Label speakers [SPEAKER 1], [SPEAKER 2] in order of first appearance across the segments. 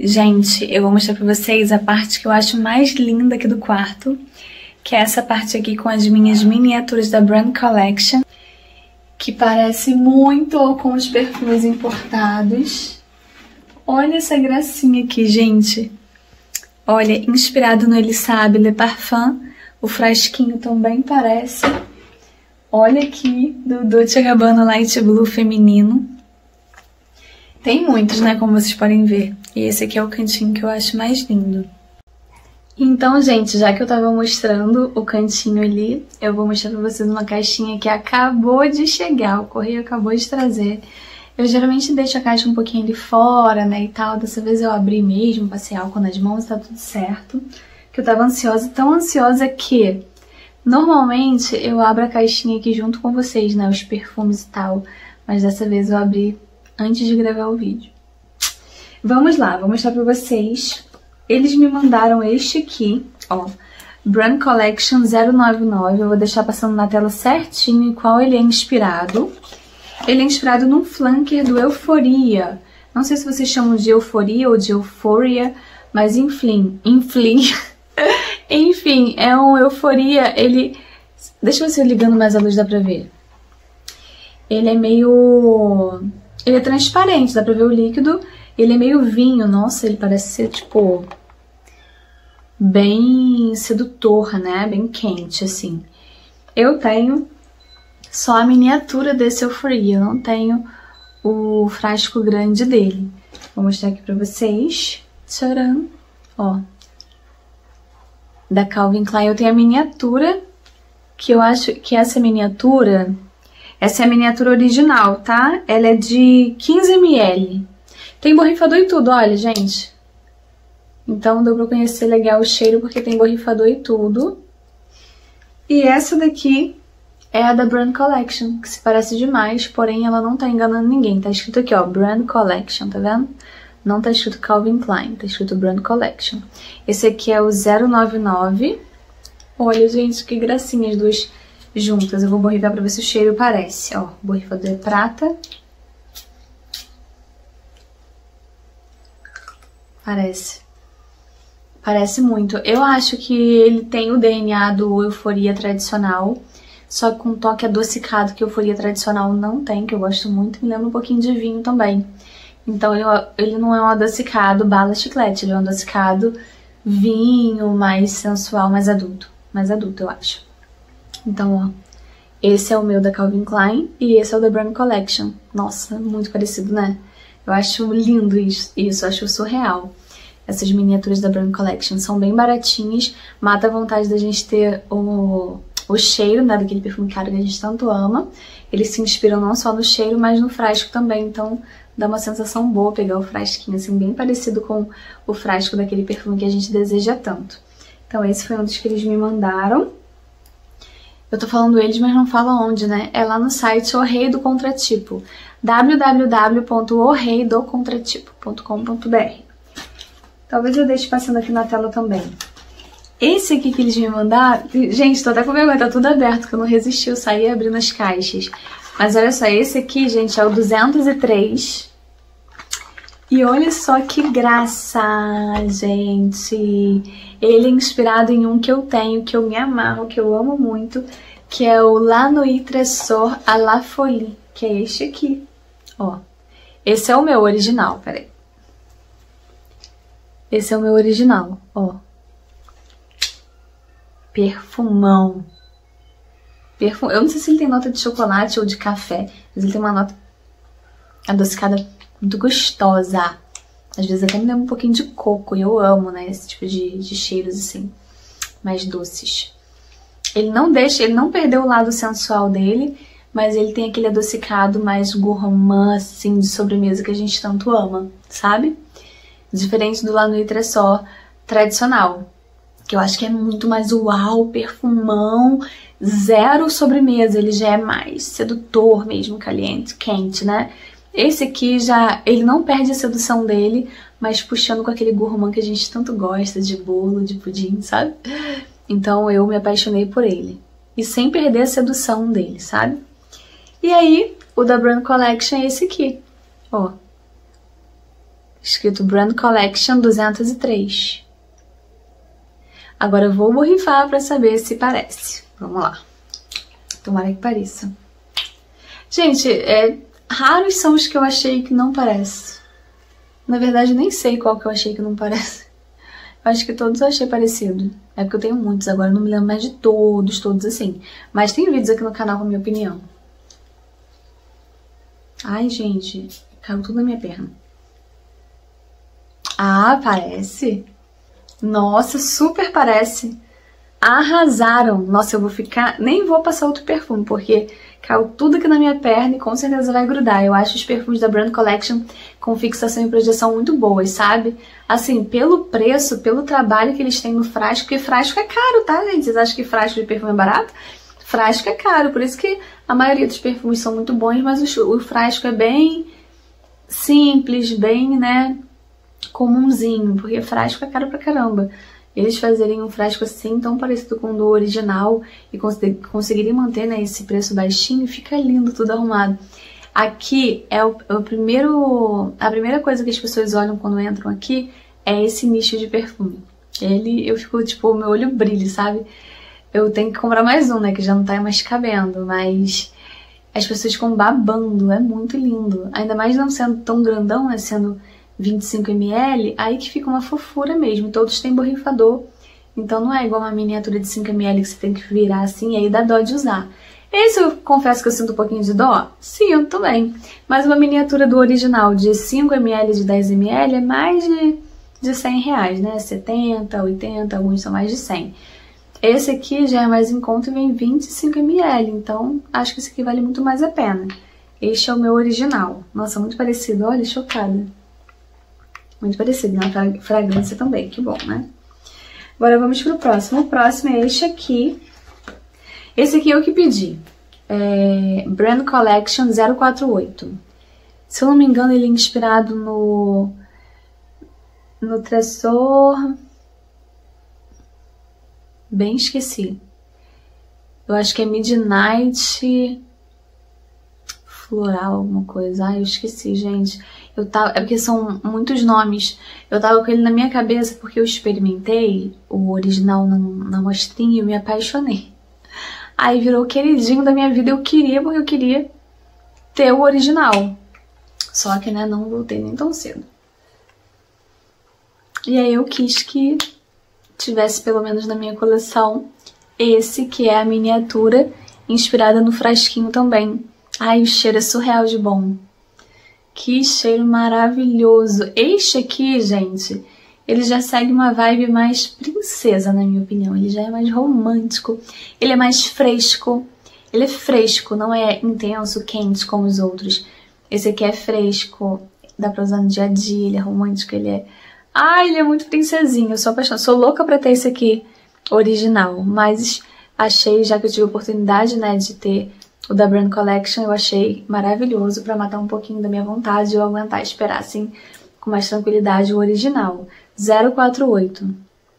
[SPEAKER 1] Gente, eu vou mostrar pra vocês a parte que eu acho mais linda aqui do quarto, que é essa parte aqui com as minhas miniaturas da Brand Collection, que parece muito com os perfumes importados. Olha essa gracinha aqui, gente. Olha, inspirado no Elie Sabe Le Parfum, o frasquinho também parece. Olha aqui, do Dolce & Gabbana Light Blue feminino. Tem muitos, né, como vocês podem ver. E esse aqui é o cantinho que eu acho mais lindo. Então, gente, já que eu tava mostrando o cantinho ali, eu vou mostrar pra vocês uma caixinha que acabou de chegar. O correio acabou de trazer. Eu geralmente deixo a caixa um pouquinho ali fora, né, e tal. Dessa vez eu abri mesmo, passei álcool nas mãos, tá tudo certo. Que eu tava ansiosa, tão ansiosa que... Normalmente eu abro a caixinha aqui junto com vocês, né, os perfumes e tal. Mas dessa vez eu abri antes de gravar o vídeo. Vamos lá, vou mostrar pra vocês. Eles me mandaram este aqui, ó, Brand Collection 099. Eu vou deixar passando na tela certinho em qual ele é inspirado. Ele é inspirado num flanker do Euphoria. Não sei se vocês chamam de Euforia ou de Euphoria, mas enfim, enfim, é um Euphoria. Ele, deixa eu ver se ligando mais a luz dá pra ver. Ele é meio... Ele é transparente, dá pra ver o líquido. Ele é meio vinho, nossa, ele parece ser, tipo, bem sedutor, né? Bem quente, assim. Eu tenho só a miniatura desse Euphoria, eu não tenho o frasco grande dele. Vou mostrar aqui pra vocês. Tcharam! Ó. Da Calvin Klein eu tenho a miniatura, que eu acho que essa miniatura... Essa é a miniatura original, tá? Ela é de 15 ml. Tem borrifador e tudo, olha, gente. Então deu pra conhecer legal o cheiro porque tem borrifador e tudo. E essa daqui é a da Brand Collection, que se parece demais, porém ela não tá enganando ninguém. Tá escrito aqui, ó, Brand Collection, tá vendo? Não tá escrito Calvin Klein, tá escrito Brand Collection. Esse aqui é o 099. Olha, gente, que gracinha as duas juntas. Eu vou borrifar pra ver se o cheiro parece. Ó, o borrifador é prata. Parece muito. Eu acho que ele tem o DNA do Euphoria tradicional, só que com um toque adocicado que a Euphoria tradicional não tem, que eu gosto muito. Me lembra um pouquinho de vinho também. Então ele não é um adocicado bala chiclete, ele é um adocicado vinho, mais sensual, mais adulto. Mais adulto, eu acho. Então, ó, esse é o meu da Calvin Klein e esse é o da Brand Collection. Nossa, muito parecido, né? Eu acho lindo isso, eu acho surreal. Essas miniaturas da Brand Collection são bem baratinhas, mata a vontade da gente ter o cheiro, né, daquele perfume caro que a gente tanto ama. Eles se inspiram não só no cheiro, mas no frasco também, então dá uma sensação boa pegar o frasquinho, assim, bem parecido com o frasco daquele perfume que a gente deseja tanto. Então esse foi um dos que eles me mandaram. Eu tô falando eles, mas não falo onde, né? É lá no site O Rei do Contratipo, www.orreidocontratipo.com.br. Talvez eu deixe passando aqui na tela também. Esse aqui que eles me mandaram... Gente, tô até com vergonha, tá tudo aberto, que eu não resisti, eu saí abrindo as caixas. Mas olha só, esse aqui, gente, é o 203. E olha só que graça, gente. Ele é inspirado em um que eu tenho, que eu me amarro, que eu amo muito, que é o La Nuit Trésor à la Folie, que é este aqui, ó. Esse é o meu original, peraí. Esse é o meu original, ó. Perfumão. Eu não sei se ele tem nota de chocolate ou de café, mas ele tem uma nota adocicada muito gostosa. Às vezes até me lembra um pouquinho de coco, e eu amo, né, esse tipo de cheiros assim, mais doces. Ele não perdeu o lado sensual dele, mas ele tem aquele adocicado mais gourmand, assim, de sobremesa que a gente tanto ama, sabe? Diferente do La Nuit Trésor tradicional, que eu acho que é muito mais uau, perfumão, zero sobremesa, ele já é mais sedutor mesmo, caliente, quente, né? Esse aqui já, ele não perde a sedução dele, mas puxando com aquele gourmand que a gente tanto gosta, de bolo, de pudim, sabe? Então eu me apaixonei por ele. E sem perder a sedução dele, sabe? E aí, o da Brand Collection é esse aqui, ó. escrito Brand Collection 203. Agora eu vou borrifar pra saber se parece. Vamos lá. Tomara que pareça. Gente, raros são os que eu achei que não parece. Na verdade, nem sei qual que eu achei que não parece. Eu acho que todos eu achei parecido. É porque eu tenho muitos, agora eu não me lembro mais de todos assim. Mas tem vídeos aqui no canal com a minha opinião. Ai, gente, caiu tudo na minha perna. Ah, parece. Nossa, super parece. Arrasaram. Nossa, eu vou ficar... Nem vou passar outro perfume, porque caiu tudo aqui na minha perna e com certeza vai grudar. Eu acho os perfumes da Brand Collection com fixação e projeção muito boas, sabe? Assim, pelo preço, pelo trabalho que eles têm no frasco, porque frasco é caro, tá, gente? Vocês acham que frasco de perfume é barato? Frasco é caro, por isso que a maioria dos perfumes são muito bons, mas o frasco é bem simples, bem, né, comunzinho, porque frasco é caro pra caramba. Eles fazerem um frasco assim, tão parecido com o do original, e conseguirem manter, né, esse preço baixinho, fica lindo, tudo arrumado. Aqui é a primeira coisa que as pessoas olham quando entram aqui é esse nicho de perfume. Eu fico, tipo, o meu olho brilha, sabe? Eu tenho que comprar mais um, né, que já não tá mais cabendo, mas as pessoas ficam babando, é muito lindo. Ainda mais não sendo tão grandão, né, sendo 25 ml, aí que fica uma fofura mesmo. Todos têm borrifador, então não é igual uma miniatura de 5 ml que você tem que virar assim, e aí dá dó de usar. Esse eu confesso que eu sinto um pouquinho de dó, sinto também. Mas uma miniatura do original de 5 ml, de 10 ml, é mais de 100 reais, né? 70, 80, alguns são mais de 100. Esse aqui já é mais em conta e vem 25 ml, então acho que esse aqui vale muito mais a pena. Este é o meu original. Nossa, muito parecido, olha, chocada. Muito parecido, na fragrância também, que bom, né? Agora vamos pro próximo. O próximo é este aqui. Esse aqui é o que pedi. Brand Collection 048. Se eu não me engano, ele é inspirado no Tresor... Bem esqueci. Eu acho que é Midnight Floral, alguma coisa. Ai, eu esqueci, gente. É porque são muitos nomes. Eu tava com ele na minha cabeça porque eu experimentei o original na amostrinha e eu me apaixonei. Aí virou o queridinho da minha vida. Eu queria, porque eu queria ter o original. Só que, né, não voltei nem tão cedo. E aí eu quis que tivesse pelo menos na minha coleção esse, que é a miniatura inspirada no frasquinho também. Ai, o cheiro é surreal de bom. Que cheiro maravilhoso. Este aqui, gente, ele já segue uma vibe mais princesa, na minha opinião. Ele já é mais romântico, ele é mais fresco. Ele é fresco, não é intenso, quente como os outros. Esse aqui é fresco, dá pra usar no dia a dia, ele é romântico, ele é... Ai, ele é muito princesinho, eu sou apaixonada. Sou louca pra ter esse aqui original, mas achei, já que eu tive a oportunidade, né, de ter o da Brand Collection, eu achei maravilhoso pra matar um pouquinho da minha vontade e eu aguentar esperar, assim, com mais tranquilidade o original. 048.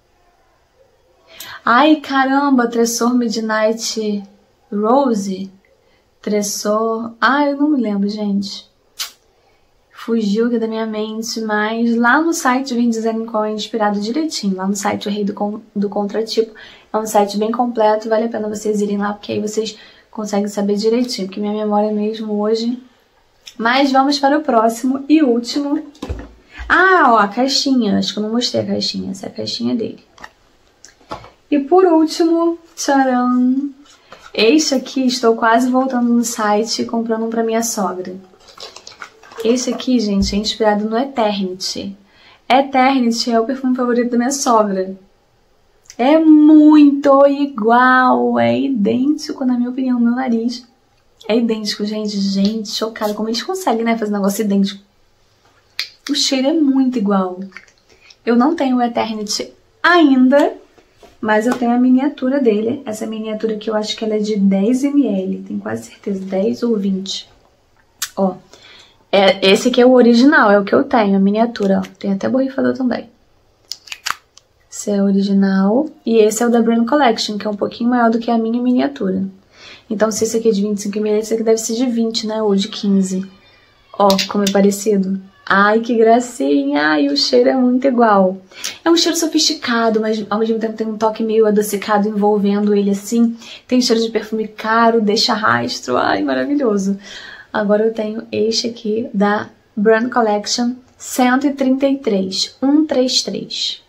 [SPEAKER 1] Ai, caramba, Tresor Midnight Rose? Tresor... Ai, eu não me lembro, gente. Fugiu aqui da minha mente, mas lá no site vem dizendo em qual é inspirado direitinho. Lá no site O Rei do Contratipo. É um site bem completo, vale a pena vocês irem lá, porque aí vocês conseguem saber direitinho, porque minha memória mesmo hoje... Mas vamos para o próximo e último. Ah, ó, a caixinha. Acho que eu não mostrei a caixinha. Essa é a caixinha dele. E por último, tcharam! Este aqui, estou quase voltando no site e comprando um pra minha sogra. Esse aqui, gente, é inspirado no Eternity. Eternity é o perfume favorito da minha sogra. É muito igual, é idêntico, na minha opinião, no meu nariz. É idêntico, gente. Gente, chocada. Como eles conseguem, né, fazer um negócio idêntico? O cheiro é muito igual. Eu não tenho o Eternity ainda, mas eu tenho a miniatura dele. Essa miniatura aqui eu acho que ela é de 10 ml. Tenho quase certeza, 10 ou 20. Ó. Esse aqui é o original, é o que eu tenho, a miniatura, ó. Tem até borrifador também. Esse é o original. E esse é o da Brand Collection, que é um pouquinho maior do que a minha miniatura. Então, se esse aqui é de 25 ml, esse aqui deve ser de 20, né? Ou de 15. Ó, como é parecido. Ai, que gracinha! Ai, o cheiro é muito igual. É um cheiro sofisticado, mas ao mesmo tempo tem um toque meio adocicado envolvendo ele assim. Tem cheiro de perfume caro, deixa rastro. Ai, maravilhoso. Agora eu tenho este aqui da Brand Collection 133, 133.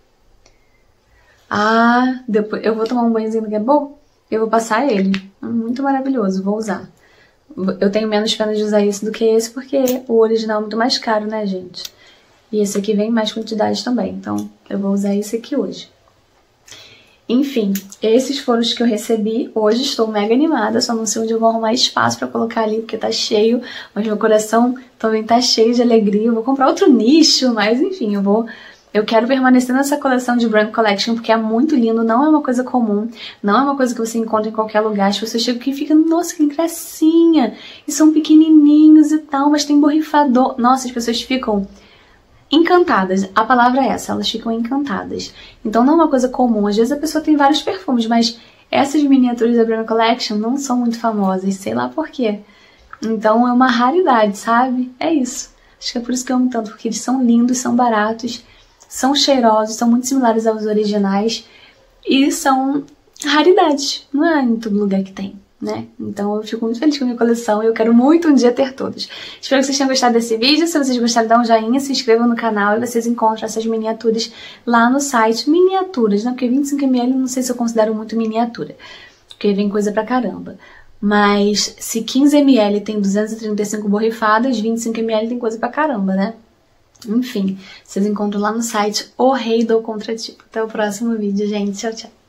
[SPEAKER 1] Ah, depois eu vou tomar um banhozinho que é bom. Eu vou passar ele. Muito maravilhoso, vou usar. Eu tenho menos pena de usar esse do que esse, porque o original é muito mais caro, né, gente? E esse aqui vem em mais quantidade também, então eu vou usar esse aqui hoje. Enfim, esses foram os que eu recebi. Hoje estou mega animada, só não sei onde eu vou arrumar espaço pra colocar ali, porque tá cheio. Mas meu coração também tá cheio de alegria. Eu vou comprar outro nicho, mas enfim, eu quero permanecer nessa coleção de Brand Collection, porque é muito lindo, não é uma coisa comum, não é uma coisa que você encontra em qualquer lugar. As pessoas chegam aqui e ficam, nossa, que gracinha! E são pequenininhos e tal, mas tem borrifador. Nossa, as pessoas ficam encantadas. A palavra é essa, elas ficam encantadas. Então não é uma coisa comum. Às vezes a pessoa tem vários perfumes, mas essas miniaturas da Brand Collection não são muito famosas, sei lá por quê. Então é uma raridade, sabe? É isso. Acho que é por isso que eu amo tanto, porque eles são lindos, são baratos, são cheirosos, são muito similares aos originais e são raridades. Não é em todo lugar que tem, né? Então eu fico muito feliz com a minha coleção e eu quero muito um dia ter todos. Espero que vocês tenham gostado desse vídeo. Se vocês gostaram, dá um joinha, se inscrevam no canal e vocês encontram essas miniaturas lá no site. Miniaturas, né? Porque 25ml não sei se eu considero muito miniatura, porque vem coisa pra caramba. Mas se 15ml tem 235 borrifadas, 25ml tem coisa pra caramba, né? Enfim, vocês encontram lá no site O Rei do Contratipo. Até o próximo vídeo, gente. Tchau, tchau.